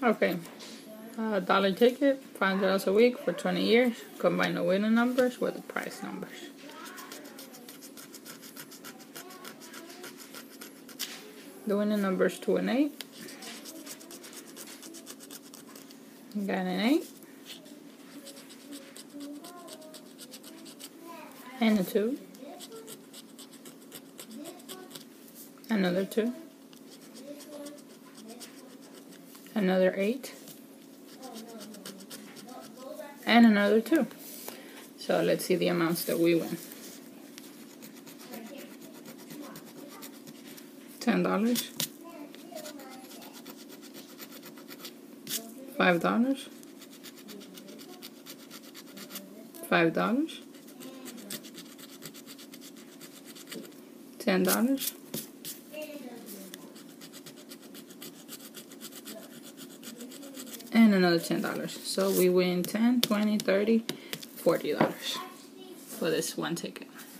Okay. $1 ticket, $5 a week for 20 years. Combine the winning numbers with the prize numbers. The winning numbers 2 and 8. Got an 8. And a 2. Another 2. Another 8. And another 2. So let's see the amounts that we win. $10, $5, $5, $10, and another $10. So we win $10, $20, $30, $40 for this one ticket.